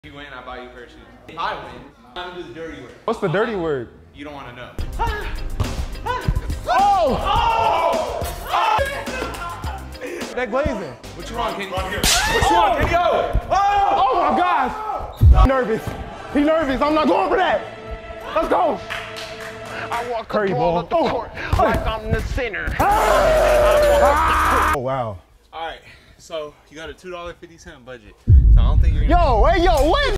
If you win, I buy you a pair of shoes. If I win, I'm gonna do the dirty work. What's the dirty word? You don't want to know. Oh! That glazing. What you want, Kenny? What you want, Kenny? Oh my gosh! I'm nervous. He's nervous. I'm not going for that. Let's go. I walk Curry ball. the court like I'm the center. Oh wow. All right, so you got a $2.50 budget. So I don't think you're gonna. Yo, hey, yo, wait.